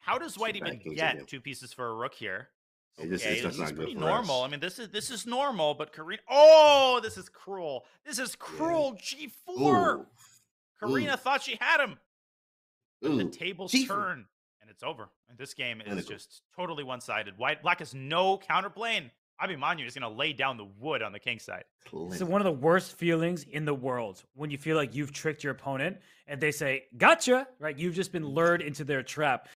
How does white even Backing to get him. 2 pieces for a rook here? It's Okay, just this is not good pretty for normal. us. I mean, this is normal, but Karina. Oh, this is cruel. This is Yeah. cruel. G4. Ooh. Karina Ooh. thought she had him, but the Ooh. tables Chief. turn and it's over. And this game is Clinical. just totally one-sided. Black has no counterplay. Abhimanyu is going to lay down the wood on the king side. This is one of the worst feelings in the world when you feel like you've tricked your opponent and they say, gotcha, right? You've just been lured into their trap.